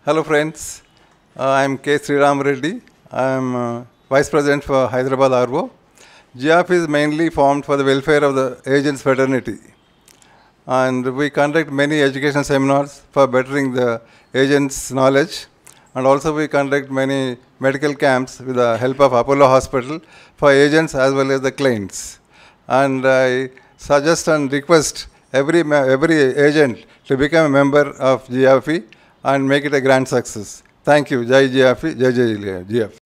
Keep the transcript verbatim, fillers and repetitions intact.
Hello friends, uh, I am K. Sriram Reddy. I am uh, Vice President for Hyderabad R O. G I F is mainly formed for the welfare of the agents fraternity. And we conduct many educational seminars for bettering the agents' knowledge. And also we conduct many medical camps with the help of Apollo Hospital for agents as well as the clients. And I suggest and request every, every agent to become a member of G I F and make it a grand success. Thank you. Jai G I F, Jai Jai G I F.